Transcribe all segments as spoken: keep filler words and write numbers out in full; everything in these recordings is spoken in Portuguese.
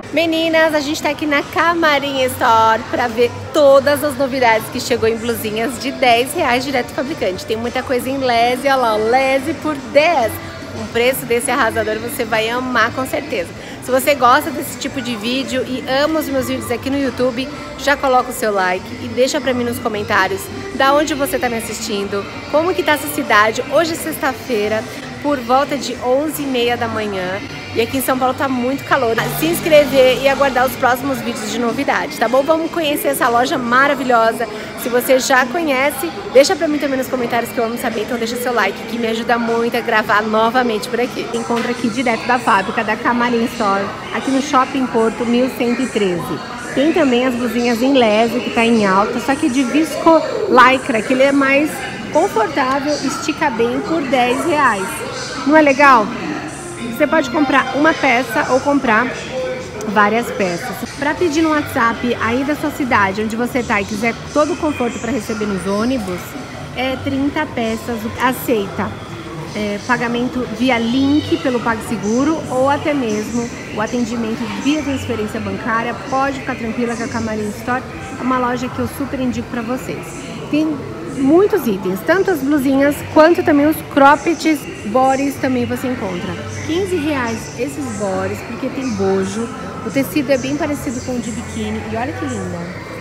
Meninas, a gente tá aqui na Camarim Store pra ver todas as novidades que chegou em blusinhas de dez reais direto do fabricante. Tem muita coisa em lese, olha lá, lese por dez. Um preço desse arrasador você vai amar com certeza. Se você gosta desse tipo de vídeo e ama os meus vídeos aqui no YouTube, já coloca o seu like e deixa pra mim nos comentários da onde você tá me assistindo, como que tá essa cidade. Hoje é sexta-feira, por volta de onze e meia da manhã. E aqui em São Paulo tá muito calor. Se inscrever e aguardar os próximos vídeos de novidade, tá bom? Vamos conhecer essa loja maravilhosa. Se você já conhece, deixa pra mim também nos comentários que eu amo saber. Então deixa seu like que me ajuda muito a gravar novamente por aqui. Encontra aqui direto da fábrica da Camarim Store, aqui no Shopping Porto mil cento e treze. Tem também as blusinhas em lese, que tá em alta, só que de visco lycra, que ele é mais confortável, estica bem por dez reais. Não é legal? Você pode comprar uma peça ou comprar várias peças. Para pedir no WhatsApp aí da sua cidade, onde você tá e quiser todo o conforto para receber nos ônibus, é trinta peças, aceita é, pagamento via link pelo PagSeguro ou até mesmo o atendimento via transferência bancária. Pode ficar tranquila que a Camarim Store é uma loja que eu super indico para vocês. Tem muitos itens, tanto as blusinhas quanto também os croppeds, bodies também você encontra. quinze reais esses bodies, porque tem bojo, o tecido é bem parecido com o de biquíni e olha que linda.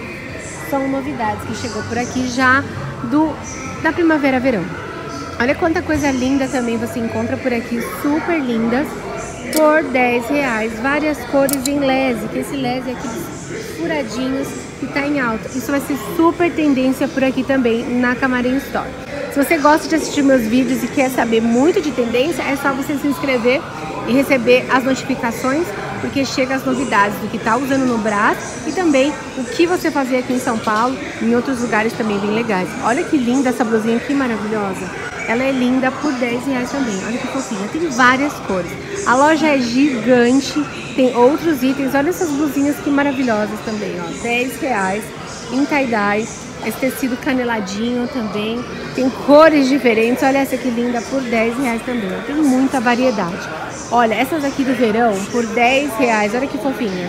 São novidades que chegou por aqui já do, da primavera-verão. Olha quanta coisa linda também você encontra por aqui, super lindas, por dez reais, várias cores em lese, que esse lese é aqueles furadinhos que tá em alta. Isso vai ser super tendência por aqui também na Camarim Store. Se você gosta de assistir meus vídeos e quer saber muito de tendência, é só você se inscrever e receber as notificações, porque chega as novidades do que tá usando no braço e também o que você fazer aqui em São Paulo, em outros lugares também bem legais. Olha que linda essa blusinha, que maravilhosa. Ela é linda por dez reais também, olha que fofinha, tem várias cores. A loja é gigante, tem outros itens, olha essas blusinhas que maravilhosas também, ó, dez reais em tie-dye. Esse tecido caneladinho também, tem cores diferentes, olha essa que linda, por dez reais também, tem muita variedade. Olha, essas aqui do verão, por dez reais, olha que fofinha,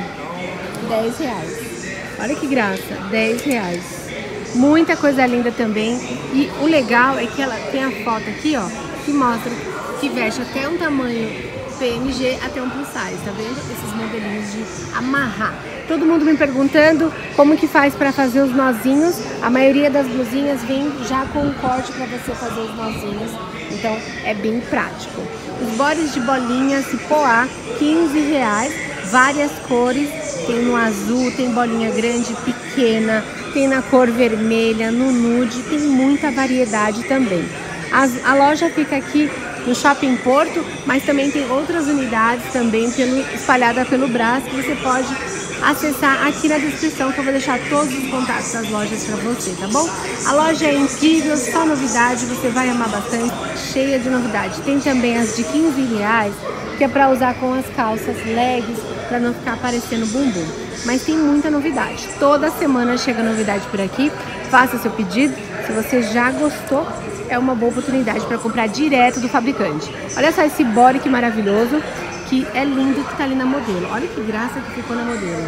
dez reais, olha que graça, dez reais. Muita coisa linda também, e o legal é que ela tem a foto aqui, ó, que mostra que veste até um tamanho P M G até um plus size, tá vendo? Esses modelinhos de amarrar. Todo mundo me perguntando como que faz para fazer os nozinhos. A maioria das blusinhas vem já com um corte para você fazer os nozinhos, então é bem prático. Os bodies de bolinhas e poá, quinze reais, várias cores, tem no azul, tem bolinha grande, pequena, tem na cor vermelha, no nude, tem muita variedade também. As, a loja fica aqui no Shopping Porto, mas também tem outras unidades também pelo, espalhada pelo Brás, que você pode acessar aqui na descrição, que eu vou deixar todos os contatos das lojas para você, tá bom? A loja é incrível, só novidade, você vai amar bastante, cheia de novidade. Tem também as de quinze reais, que é para usar com as calças legs, para não ficar aparecendo bumbum. Mas tem muita novidade, toda semana chega novidade por aqui. Faça seu pedido, se você já gostou, é uma boa oportunidade para comprar direto do fabricante. Olha só esse body que maravilhoso, que é lindo, que tá ali na modelo. Olha que graça que ficou na modelo.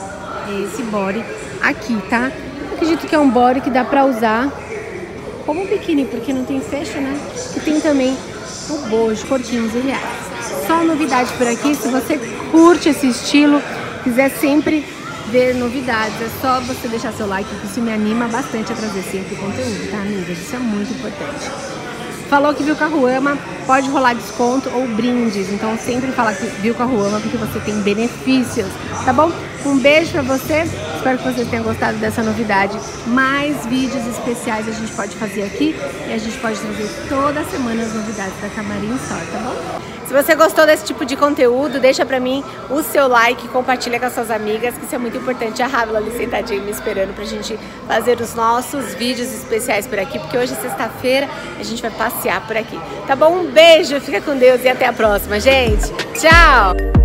É esse body aqui, tá? Eu acredito que é um body que dá pra usar como um biquíni, porque não tem fecho, né? E tem também o bojo por quinze reais. Só novidade por aqui. Se você curte esse estilo, quiser sempre ver novidades, é só você deixar seu like, que isso me anima bastante a trazer sempre conteúdo, tá, amigas? Isso é muito importante. Falou que viu Carruama, pode rolar desconto ou brindes, então sempre fala que viu Carruama, porque você tem benefícios, tá bom? Um beijo pra você, espero que vocês tenham gostado dessa novidade. Mais vídeos especiais a gente pode fazer aqui e a gente pode trazer toda semana as novidades da Camarim Store, tá bom? Se você gostou desse tipo de conteúdo, deixa pra mim o seu like, compartilha com as suas amigas, que isso é muito importante. A Rávila ali sentadinha me esperando pra gente fazer os nossos vídeos especiais por aqui, porque hoje é sexta-feira, a gente vai passear por aqui, tá bom? Um beijo, fica com Deus e até a próxima, gente! Tchau!